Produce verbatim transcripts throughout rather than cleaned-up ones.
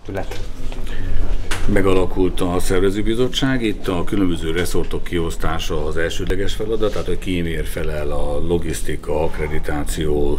Megalakult a szervezőbizottság, itt a különböző reszortok kiosztása az elsődleges feladat, tehát hogy kimér felel a logisztika, akkreditáció,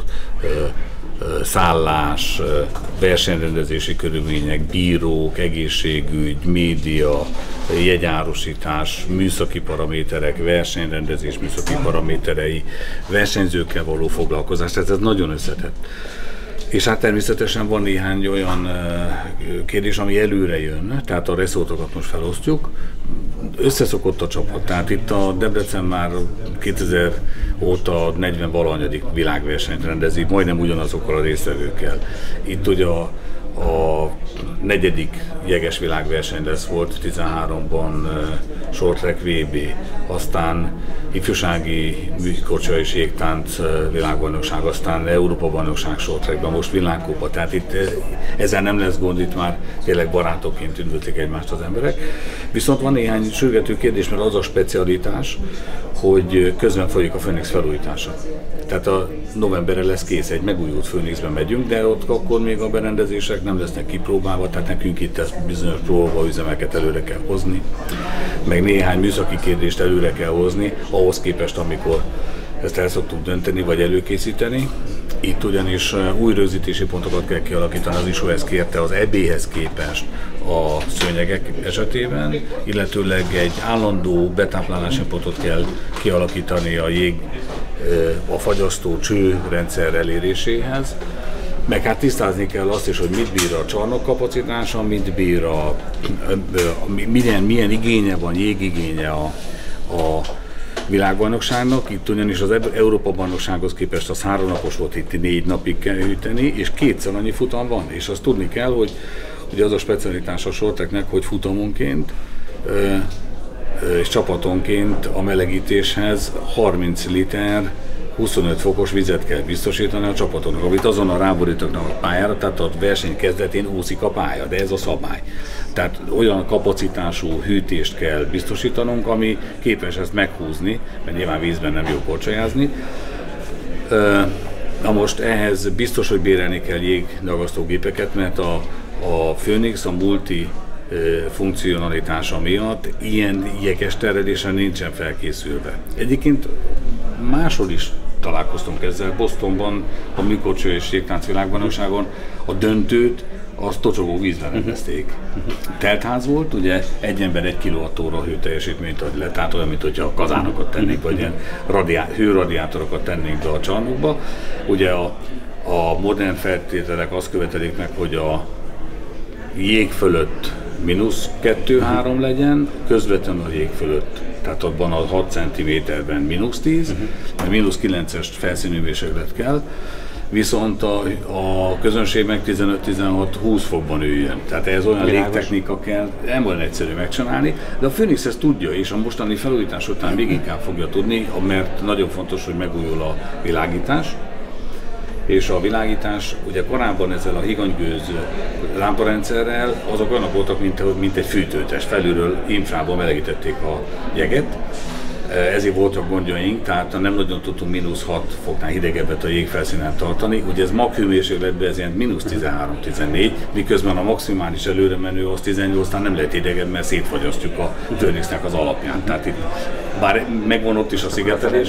szállás, versenyrendezési körülmények, bírók, egészségügy, média, jegyárusítás, műszaki paraméterek, versenyrendezés műszaki paraméterei, versenyzőkkel való foglalkozás, tehát ez nagyon összetett. És hát természetesen van néhány olyan kérdés, ami előre jön, tehát a reszortokat most felosztjuk. Összeszokott a csapat, tehát itt a Debrecen már kétezer óta negyven valahanyadik világversenyt rendezik, majdnem ugyanazokkal a résztvevőkkel. Itt ugye a, a negyedik jeges világverseny lesz, volt tizenháromban uh, short track vé bé, aztán ifjúsági műkorcsolya és jégtánc uh, világbajnokság, aztán Európa bajnokság short trackben, most világkupa, tehát itt uh, ezzel nem lesz gond, itt már tényleg barátokként üdvözlik egymást az emberek. Viszont van néhány sürgető kérdés, mert az a specialitás, hogy közben folyik a Phoenix felújítása. Tehát a novemberre lesz kész, egy megújult Phoenixben megyünk, de ott akkor még a berendezések nem lesznek kipróbálva, tehát nekünk itt ezt bizonyos próbaüzemeket előre kell hozni, meg néhány műszaki kérdést előre kell hozni, ahhoz képest, amikor ezt el szoktuk dönteni, vagy előkészíteni. Itt ugyanis új rögzítési pontokat kell kialakítani, az i es o ezt kérte az é béhez képest a szőnyegek esetében, illetőleg egy állandó betáplálási pontot kell kialakítani a jég, a fagyasztó cső rendszer eléréséhez, meg hát tisztázni kell azt is, hogy mit bír a csarnok kapacitása, mit bír a, a, a milyen, milyen igénye van, jégigénye a, a világbajnokságnak. Itt ugyanis az Európa bajnoksághoz képest az három napos volt, itt négy napig kell hűteni, és kétszer annyi futam van. És azt tudni kell, hogy, hogy az a specialitás a short tracknek, hogy futamonként ö, ö, és csapatonként a melegítéshez harminc liter huszonöt fokos vizet kell biztosítani a csapatoknak, amit azonnal ráborítanak a pályára, tehát a verseny kezdetén úszik a pálya, de ez a szabály. Tehát olyan kapacitású hűtést kell biztosítanunk, ami képes ezt meghúzni, mert nyilván vízben nem jó korcsolyázni. Na most ehhez biztos, hogy bérelni kell jégnagasztógépeket, mert a, a Phoenix, a multi funkcionalitása miatt ilyen jeges terelésen nincsen felkészülve. Egyébként máshol is találkoztunk ezzel, Bostonban, a műkorcsolya és jégtánc világbajnokságon a döntőt azt tocsogó vízben rendezték. Teltház volt, ugye egy ember egy kilowattóra hőteljesítményt ad le, tehát olyan, mint hogyha kazánokat tennénk, vagy ilyen radiá- hőradiátorokat tennénk be a csarnokba. Ugye a, a modern feltételek azt követelik meg, hogy a jég fölött mínusz kettő-három legyen, közvetlenül a jég fölött, tehát abban a hat centiméterben mínusz tíz, uh-huh. mínusz kilences felszínhőmérséklet kell, viszont a, a közönség meg tizenöt-tizenhat-húsz fokban üljön. Tehát ez olyan légtechnika kell, nem olyan egyszerű megcsinálni, de a Phoenix ezt tudja, és a mostani felújítás után még inkább fogja tudni, mert nagyon fontos, hogy megújul a világítás. És a világítás, ugye korábban ezzel a higanygőz lámparendszerrel, azok olyanok voltak, mint, mint egy fűtőtest, felülről infrából melegítették a jeget. Ezért voltak gondjaink, tehát nem nagyon tudtunk mínusz hat foknál hidegebbet a jégfelszínen tartani. Ugye ez maghőmérsékletben ez ilyen mínusz tizenhárom-tizennégy, miközben a maximális előre menő az tizennyolcnál nem lehet hidegebb, mert szétfagyasztjuk a Phoenixnek az alapján. Tehát itt, bár megvan ott is a szigetelés,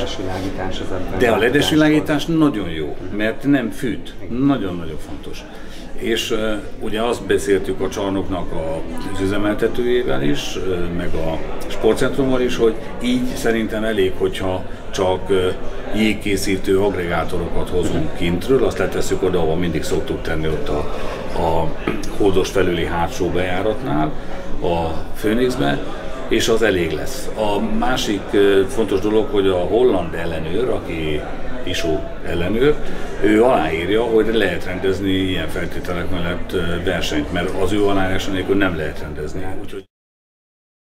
de a ledes világítás nagyon jó, mert nem fűt. Nagyon-nagyon fontos. És uh, ugye azt beszéltük a csarnoknak az üzemeltetőjével is, uh, meg a sportcentrummal is, hogy így szerintem elég, hogyha csak uh, jégkészítő aggregátorokat hozunk kintről, azt letesszük oda, ahol mindig szoktuk tenni ott a, a hódos felüli hátsó bejáratnál, a Phoenixbe, és az elég lesz. A másik uh, fontos dolog, hogy a holland ellenőr, aki i es o ellenőr, ő aláírja, hogy lehet rendezni ilyen feltételek mellett versenyt, mert az ő aláírása nélkül nem lehet rendezni. Úgyhogy